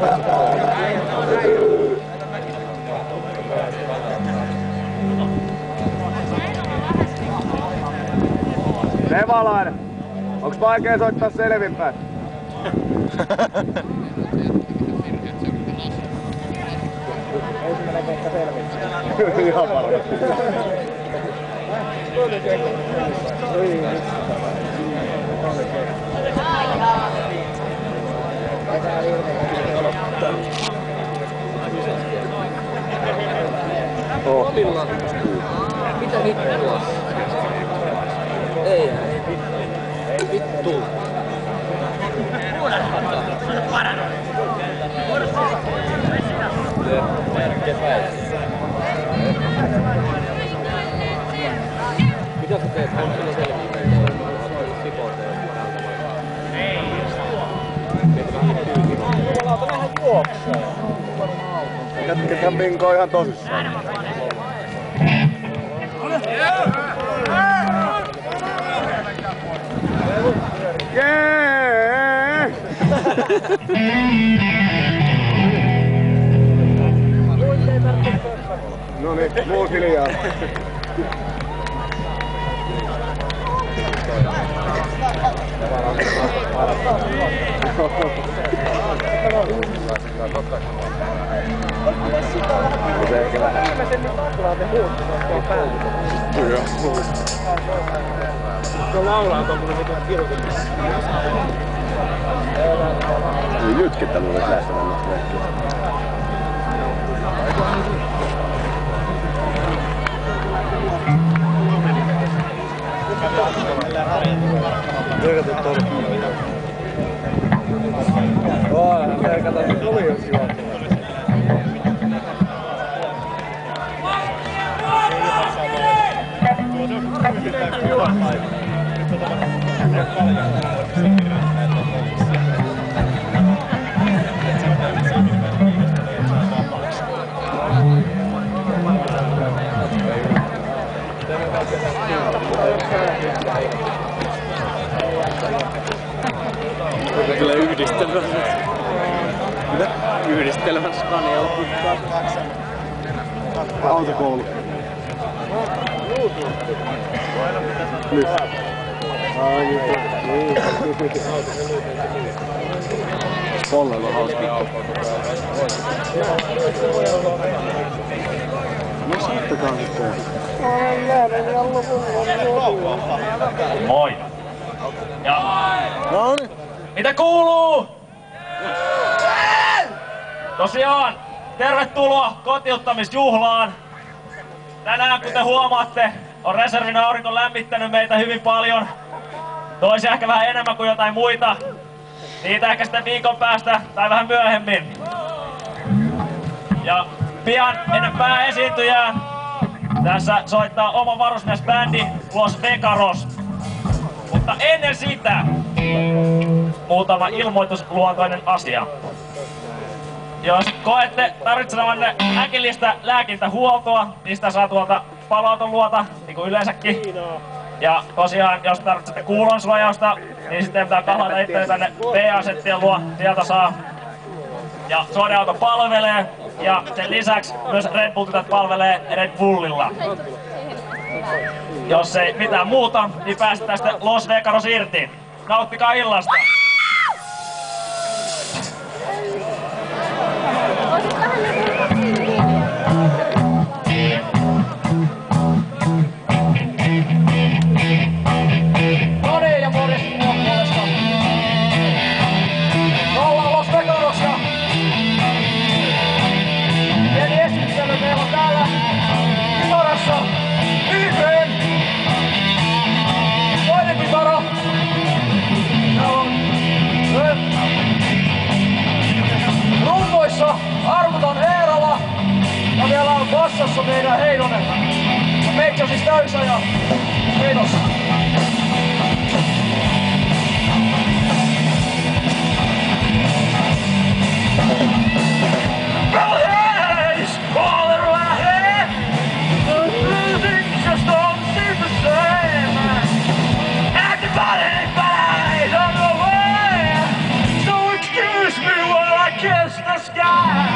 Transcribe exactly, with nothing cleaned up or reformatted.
Nevalainen, onks vaikea soittaa selvinpäin? Ensimmäinen keikka selvinpäin. Ihan paljon. Oh. Mitä hittua? Ei, ei vittu. Mitä sä teet? Onko sulla selviä? Ei. Jumalauta, vähän juoksee. Jätkethän binkoo ihan tosissaan. Jee! No niin, muut hiljaa. Viimeisen nyt taklaa te huuttuvat tuolla päälle. Tuo laulaa tommonen vitun kirjoitus. Jytkettä mulle säästävän noista vekkiä. Tervetuloa torppiin. Oo, se kato, se tuli jos juoksee. Kyllä yhdistelmä. Mitä? Yhdistelmä Scanialla. Autokoulu. Nyt. Ai niin. Pollella on hauska. No saattakaa sitten. Moi. Ja No niin. mitä kuuluu? Tosiaan, tervetuloa kotiuttamisjuhlaan. Tänään, kuten huomaatte, on reservin aurinko lämmittänyt meitä hyvin paljon. Toisia ehkä vähän enemmän kuin jotain muita. Niitä ehkä sitten viikon päästä tai vähän myöhemmin. Ja pian ennen pääesiintyjää tässä soittaa oma varusmiesbändi Los Vegaros. Mutta ennen sitä muutama ilmoitusluontoinen asia. Jos koette tarvitsevanne äkillistä lääkintähuoltoa, niin sitä saa tuolta paloauton luota, niin kuin yleensäkin. Ja tosiaan, jos tarvitsette kuulonsuojausta, niin sitten pitää kahlata itse tänne P A-settien luo, sieltä saa. Ja suodeauto palvelee, ja sen lisäksi myös Red Bull-tytöt palvelee Red Bullilla. Jos ei mitään muuta, niin päästään sitten Los Vegaros irti. Nauttikaa illasta! No niin, ja morjes mun puolesta. Me ollaan Los Vegaros ja pieni esittely meillä on täällä kitarassa Yhden. Toinen kitara. Täällä on rumpuissa Arvuton Eerala. Ja vielä on bassassa meidän Heinonen. Ja meitä siis Täysä ja Heinos. Everybody, everybody, on the way. So excuse me while I can. kiss the sky.